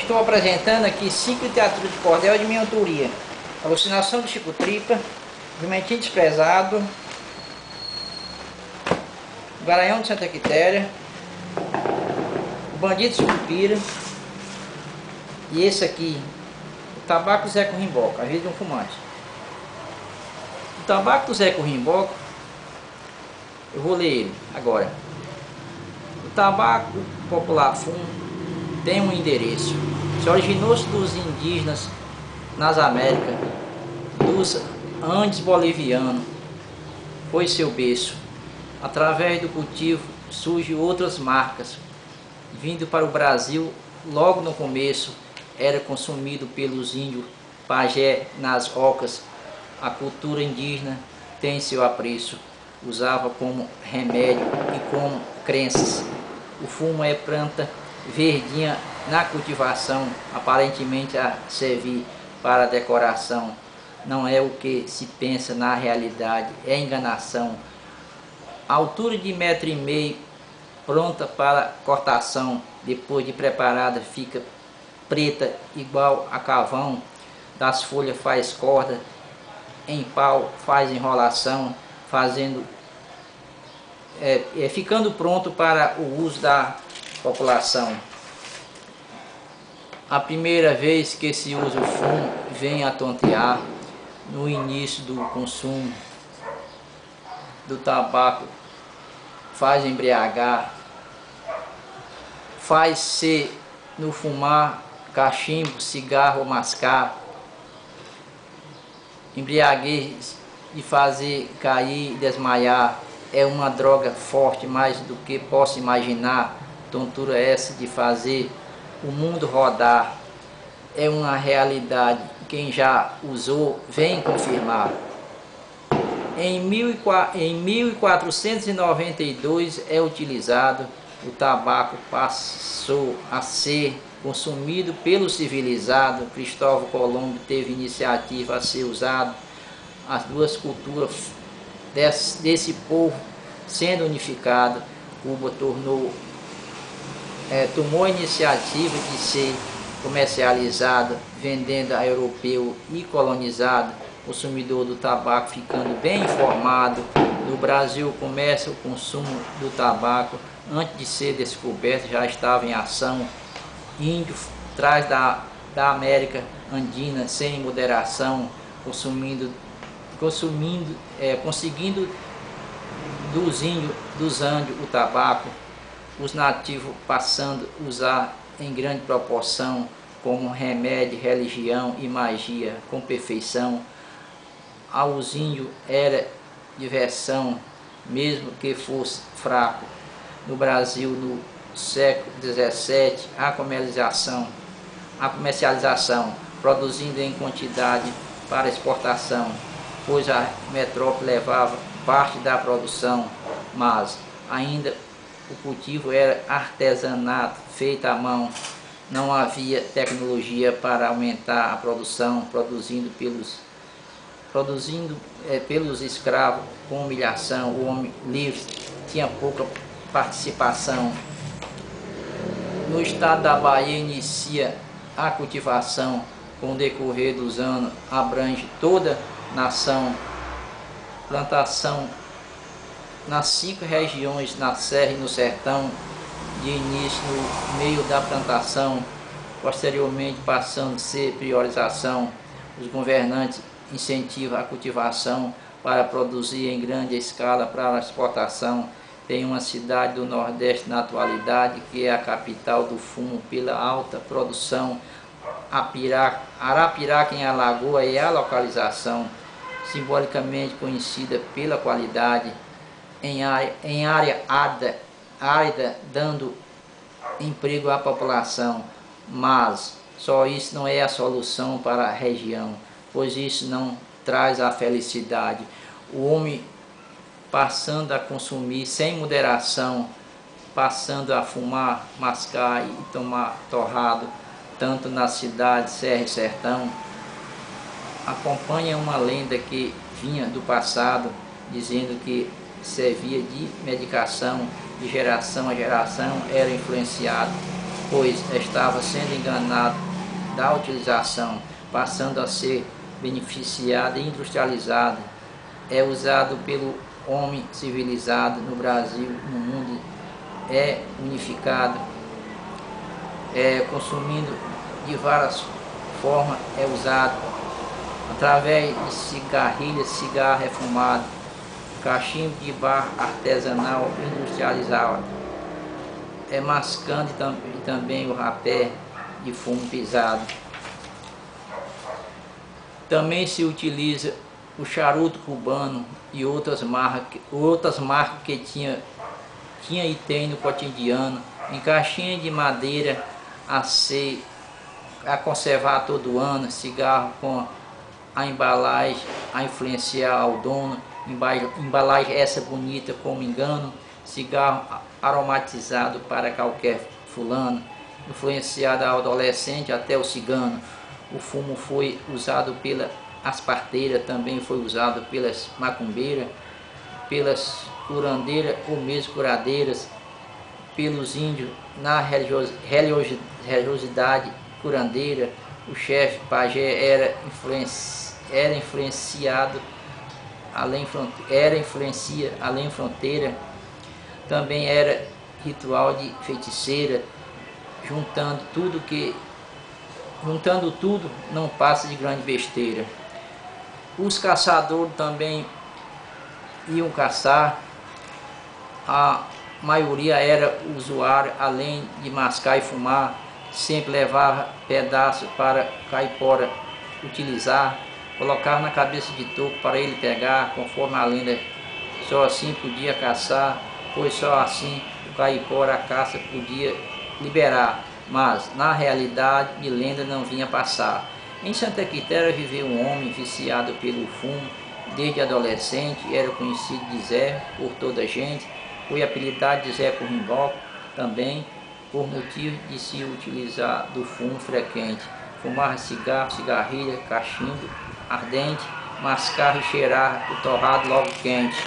Estou apresentando aqui 5 literaturas de cordel de minha autoria: Alucinação do Chico Tripa, Jumentinho Desprezado, Garanhão de Santa Quitéria, O Bandido Sucupira e esse aqui, O Tabaco do Zé Corrimboca, A Vida de um Fumante. O Tabaco do Zé Corrimboca, eu vou ler ele agora. O tabaco popular fumo tem um endereço. Se originou-se dos indígenas nas Américas, dos Andes bolivianos, foi seu berço. Através do cultivo surgem outras marcas. Vindo para o Brasil, logo no começo, era consumido pelos índios pajé nas ocas. A cultura indígena tem seu apreço. Usava como remédio e como crenças. O fumo é planta verdinha na cultivação, aparentemente a servir para decoração. Não é o que se pensa na realidade, é enganação. A altura de 1,5 m, pronta para cortação, depois de preparada fica preta igual a carvão. Das folhas faz corda, em pau faz enrolação, ficando pronto para o uso da população. A primeira vez que se usa o fumo vem a tontear no início do consumo do tabaco, faz embriagar, faz ser no fumar cachimbo, cigarro ou mascar, embriaguez de fazer cair e desmaiar. É uma droga forte, mais do que posso imaginar. Tontura essa de fazer o mundo rodar. É uma realidade, quem já usou vem confirmar. Em 1492 é utilizado, o tabaco passou a ser consumido pelo civilizado. Cristóvão Colombo teve iniciativa a ser usado. As duas culturas desse povo sendo unificado, Cuba tomou a iniciativa de ser comercializado, vendendo a europeu e colonizado, consumidor do tabaco ficando bem informado. No Brasil começa o consumo do tabaco, antes de ser descoberto já estava em ação. Índio traz da América Andina sem moderação, conseguindo dos índios, dos Andes, o tabaco, os nativos passando a usar em grande proporção como remédio, religião e magia com perfeição. Aos índios era diversão, mesmo que fosse fraco. No Brasil, no século XVII, a comercialização, produzindo em quantidade para exportação, pois a metrópole levava parte da produção, mas ainda o cultivo era artesanato feito à mão. Não havia tecnologia para aumentar a produção, produzindo pelos escravos com humilhação. O homem livre tinha pouca participação. No estado da Bahia inicia a cultivação, com o decorrer dos anos abrange toda a nação. Plantação nas 5 regiões, na Serra e no Sertão, de início no meio da plantação, posteriormente passando a ser priorização. Os governantes incentivam a cultivação para produzir em grande escala para a exportação. Tem uma cidade do Nordeste na atualidade que é a capital do fumo pela alta produção. Arapiraca em Alagoas é a localização, simbolicamente conhecida pela qualidade, em área árida, dando emprego à população. Mas só isso não é a solução para a região, pois isso não traz a felicidade. O homem passando a consumir sem moderação, passando a fumar, mascar e tomar torrado, tanto na cidade, serra e sertão. Acompanha uma lenda que vinha do passado, dizendo que servia de medicação, de geração a geração era influenciado. pois estava sendo enganado da utilização, passando a ser beneficiada e industrializada. É usado pelo homem civilizado no Brasil, no mundo, é unificado, consumindo de várias formas, é usado através de cigarrilhas, cigarro refumado, cachimbo de barro artesanal industrializado, mascando e também o rapé de fumo pisado. Também se utiliza o charuto cubano e outras marcas que tinha e tem no cotidiano, em caixinha de madeira a conservar todo ano, cigarro com a embalagem a influenciar ao dono, embalagem essa bonita como engano, cigarro aromatizado para qualquer fulano, influenciado ao adolescente até o cigano. O fumo foi usado pelas parteiras, também foi usado pelas macumbeiras, pelas curandeiras ou mesmo curadeiras, pelos índios na religiosidade curandeira. O chefe pajé era influenciado além fronteira, também era ritual de feiticeira, juntando tudo não passa de grande besteira. Os caçadores também iam caçar, a maioria era usuário, além de mascar e fumar, sempre levava pedaços para caipora utilizar, colocava na cabeça de toco para ele pegar, conforme a lenda, só assim podia caçar, pois só assim o caipora a caça podia liberar, mas na realidade de lenda não vinha passar. Em Santa Quitéria viveu um homem viciado pelo fumo, desde adolescente, era conhecido de Zé por toda a gente, foi apelidado de Zé Corrimboco também, por motivo de se utilizar do fumo frequente. Fumava cigarro, cigarrilha, cachimbo ardente, mascar e cheirar o torrado logo quente.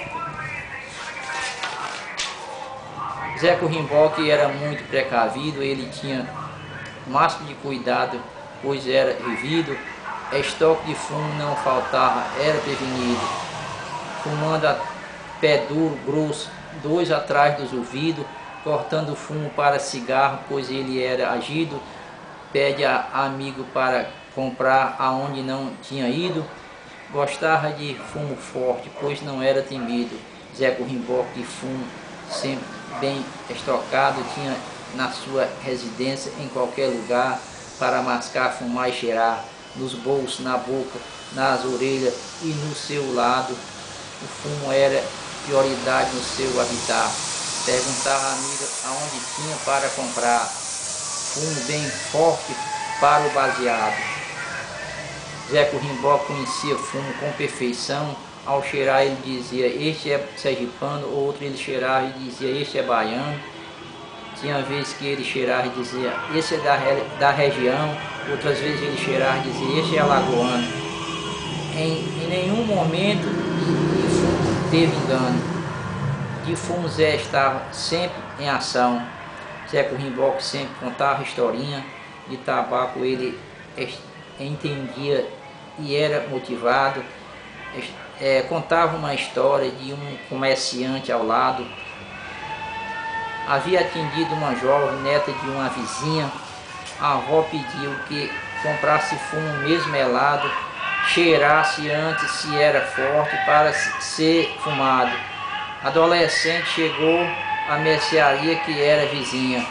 Zé Corrimboco era muito precavido, ele tinha o máximo de cuidado, pois era vivido, estoque de fumo não faltava, era prevenido. Fumando a pé duro, grosso, 2 atrás dos ouvidos, cortando o fumo para cigarro, pois ele era agido, pede a amigo para comprar aonde não tinha ido, gostava de fumo forte, pois não era temido. Zé Corrimboco de fumo sempre bem estocado, tinha na sua residência em qualquer lugar para mascar, fumar e cheirar, nos bolsos, na boca, nas orelhas e no seu lado. O fumo era prioridade no seu habitat. Perguntava à amiga aonde tinha para comprar fumo bem forte para o baseado. Zé Corrimboco conhecia fumo com perfeição. Ao cheirar ele dizia, este é sergipano, outro ele cheirava e dizia, este é baiano. Tinha vezes que ele cheirava e dizia, esse é da região, outras vezes ele cheirava e dizia, este é alagoano. Em nenhum momento de fumo teve engano. De fumo Zé estava sempre em ação. Zé Corrimboco sempre contava historinha, de tabaco ele entendia e era motivado. Contava uma história de um comerciante ao lado. Havia atendido uma jovem, neta de uma vizinha. A avó pediu que comprasse fumo mesmo melado, cheirasse antes se era forte para ser fumado. Adolescente chegou à mercearia que era vizinha.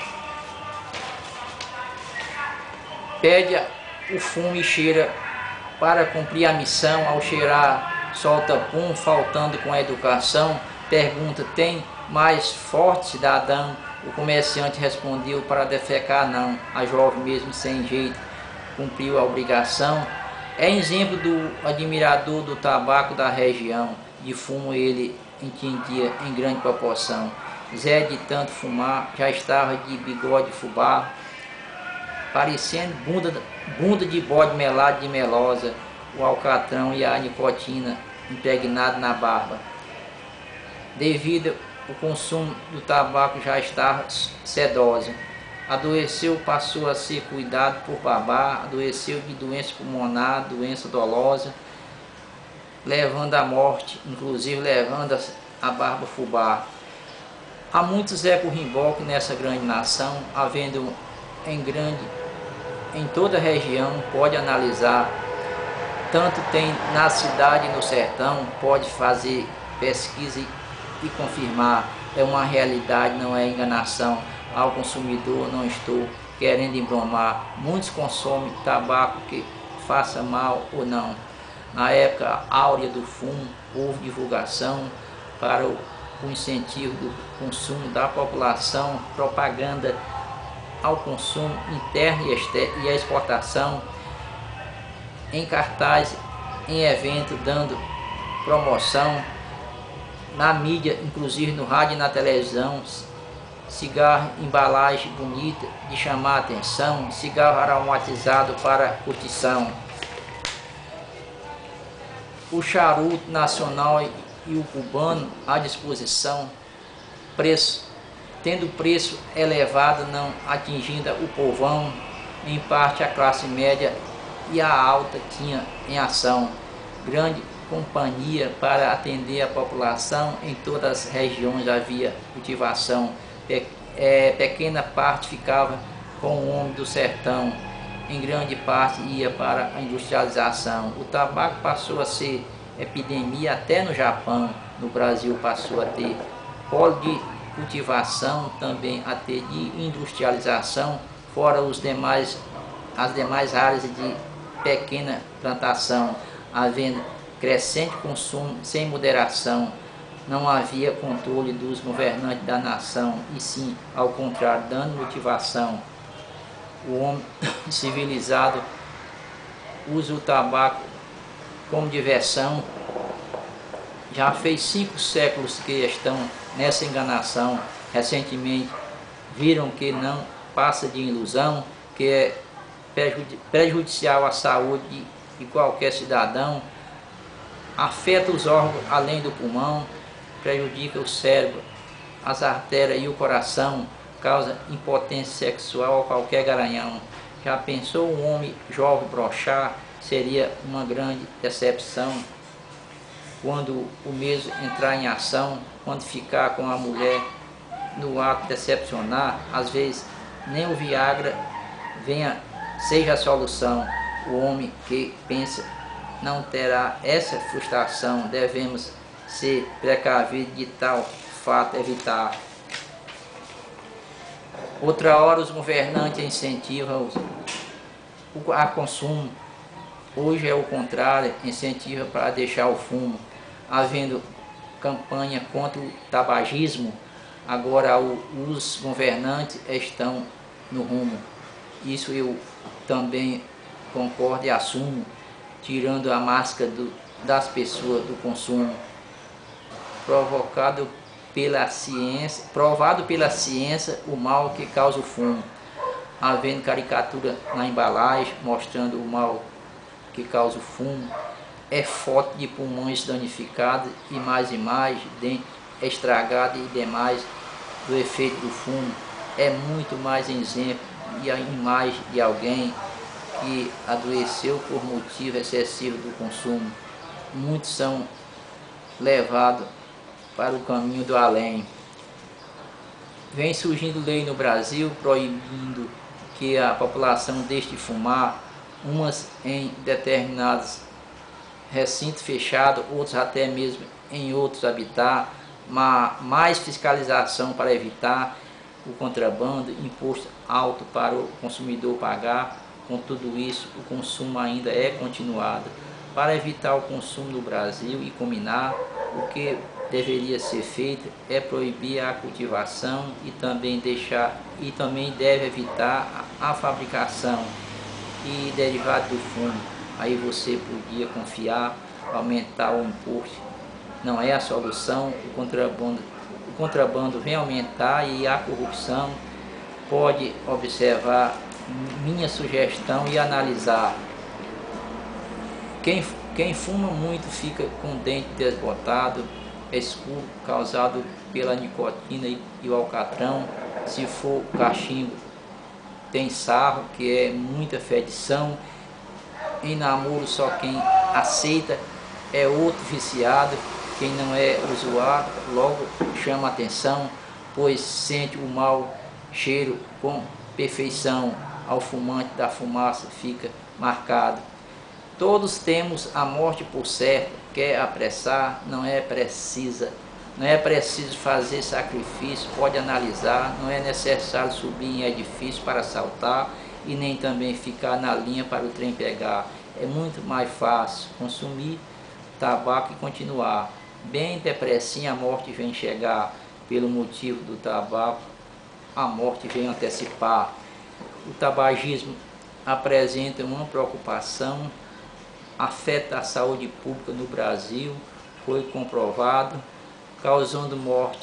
Pede o fumo e cheira para cumprir a missão. Ao cheirar, solta pum, faltando com a educação. Pergunta, tem mais forte, cidadão? O comerciante respondeu, para defecar não. A jovem, mesmo sem jeito, cumpriu a obrigação. É exemplo do admirador do tabaco da região. De fumo ele entendia em grande proporção. Zé, de tanto fumar, já estava de bigode fubá, parecendo bunda de bode melado de melosa, o alcatrão e a nicotina impregnado na barba. Devido ao consumo do tabaco já estava sedosa. Adoeceu, passou a ser cuidado por babá, adoeceu de doença pulmonar, doença dolosa, levando à morte, inclusive levando a barba fubá. Há muitos Zé Currimboque nessa grande nação, havendo em toda a região, pode analisar, tanto tem na cidade e no sertão, pode fazer pesquisa e confirmar, é uma realidade, não é enganação. Ao consumidor, não estou querendo embromar, muitos consomem tabaco que faça mal ou não. Na época áurea do fumo, houve divulgação para o incentivo do consumo da população, propaganda ao consumo interno e a exportação, em cartaz, em evento, dando promoção, na mídia, inclusive no rádio e na televisão, cigarro, embalagem bonita de chamar a atenção, cigarro aromatizado para curtição. O charuto nacional e o cubano à disposição, tendo preço elevado, não atingindo o povão, em parte a classe média e a alta tinha em ação grande companhia para atender a população. Em todas as regiões havia cultivação, pequena parte ficava com o homem do sertão, em grande parte ia para a industrialização. O tabaco passou a ser epidemia até no Japão. No Brasil passou a ter polo de cultivação, também a ter de industrialização, fora as demais áreas de pequena plantação, havendo crescente consumo sem moderação. Não havia controle dos governantes da nação, e sim, ao contrário, dando motivação. O homem civilizado usa o tabaco como diversão. Já fez 5 séculos que estão nessa enganação. Recentemente viram que não passa de ilusão, que é prejudicial à saúde de qualquer cidadão, afeta os órgãos além do pulmão, prejudica o cérebro, as artérias e o coração, causa impotência sexual a qualquer garanhão. Já pensou um homem jovem broxar? Seria uma grande decepção quando o mesmo entrar em ação, quando ficar com a mulher no ato decepcionar. Às vezes nem o Viagra seja a solução. O homem que pensa não terá essa frustração. Devemos ser precavidos de tal fato evitar. Outra hora os governantes incentivam a consumo. Hoje é o contrário, incentiva para deixar o fumo. Havendo campanha contra o tabagismo, agora os governantes estão no rumo. Isso eu também concordo e assumo, tirando a máscara das pessoas do consumo. Provado pela ciência o mal que causa o fumo. Havendo caricatura na embalagem mostrando o mal que causa o fumo, é foto de pulmões danificados e mais dente estragado e demais do efeito do fumo. É muito mais exemplo e a imagem de alguém que adoeceu por motivo excessivo do consumo. Muitos são levados para o caminho do além. Vem surgindo lei no Brasil proibindo que a população deixe de fumar, umas em determinados recintos fechados, outros até mesmo em outros habitats, mais fiscalização para evitar o contrabando, imposto alto para o consumidor pagar. Com tudo isso, o consumo ainda é continuado. Para evitar o consumo no Brasil e combinar, o que deveria ser feito é proibir a cultivação e também deve evitar a fabricação e derivado do fumo. Aí você podia confiar, aumentar o imposto. Não é a solução. O contrabando vem aumentar e a corrupção. Pode observar minha sugestão e analisar. Quem fuma muito fica com o dente desbotado, escuro, causado pela nicotina e o alcatrão. Se for cachimbo, tem sarro, que é muita fedição. Em namoro só quem aceita é outro viciado, quem não é usuário logo chama atenção, pois sente o mau cheiro com perfeição, ao fumante da fumaça fica marcado. Todos temos a morte por certo, quer apressar, não é preciso fazer sacrifício, pode analisar, não é necessário subir em edifício para saltar e nem também ficar na linha para o trem pegar. É muito mais fácil consumir tabaco e continuar. Bem depressinha a morte vem chegar, pelo motivo do tabaco a morte vem antecipar. O tabagismo apresenta uma preocupação, afeta a saúde pública no Brasil, foi comprovado, causando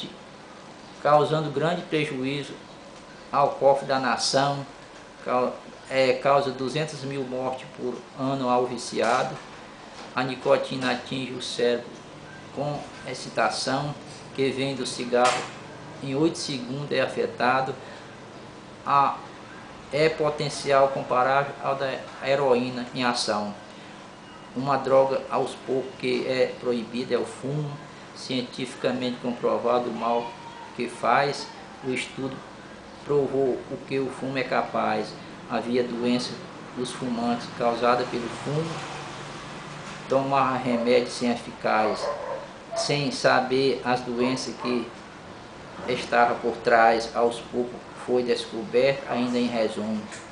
grande prejuízo ao cofre da nação, causa 200 mil mortes por ano ao viciado. A nicotina atinge o cérebro com excitação, que vem do cigarro, em 8 segundos é afetado. É potencial comparável ao da heroína em ação. Uma droga aos poucos que é proibida é o fumo, cientificamente comprovado o mal que faz. O estudo provou o que o fumo é capaz. Havia doença dos fumantes causada pelo fumo, tomar remédio sem eficaz, sem saber as doenças que estavam por trás. Aos poucos foi descoberto, ainda em resumo.